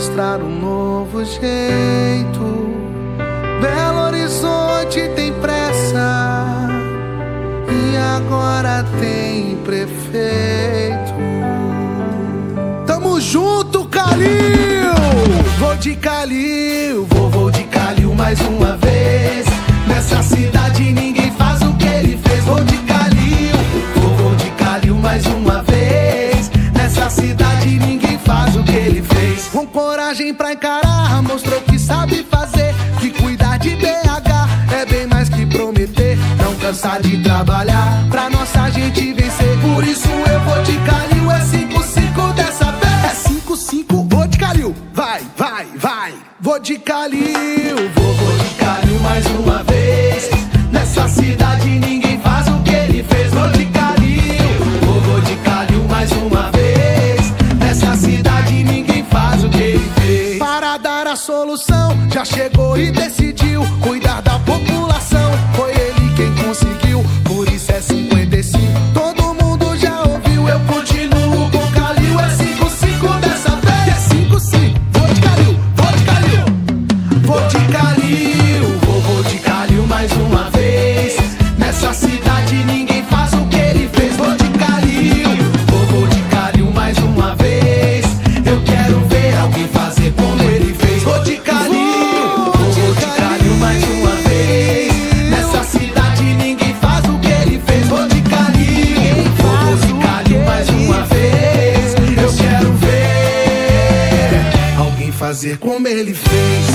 mostrar um novo jeito. Belo Horizonte tem pressa e agora tem prefeito. Tamo junto, Calil! Vou de Calil, vou de Calil mais uma vez. Nessa cidade ninguém faz o que ele fez. Vou de Calil, vou de Calil mais uma vez. Nessa cidade ninguém faz o que ele fez. Com coragem pra encarar, mostrou que sabe fazer. Que cuidar de BH é bem mais que prometer. Não cansar de trabalhar pra nossa gente vencer. Por isso eu vou de Calil, é 5-5 dessa vez. É 5-5, vou de Calil, vai, vai, vai. Vou de Calil, vou de Calil mais uma vez. Nessa cidade ninguém faz o que ele fez. Vou de Calil, vou de Calil mais uma vez. Nessa cidade ninguém faz o que ele fez. Para dar a solução, já chegou e decidiu cuidar da população. Foi ele quem conseguiu, por isso é 55. Todo mundo já ouviu, eu continuo com Calil. É 5-5 dessa vez. É 5-5, vou de Calil, vou de Calil. Vou de Calil, vou de Calil mais uma vez. Nessa cidade ninguém faz o que ele fez. Vou de Calil, vou de Calil mais uma vez. Eu quero ver alguém fazer como ele fez. Vou de Calil, vou de Calil mais uma vez. Nessa cidade ninguém faz o que ele fez. Vou de Calil, vou de Calil mais uma vez. Eu quero ver alguém fazer como ele fez.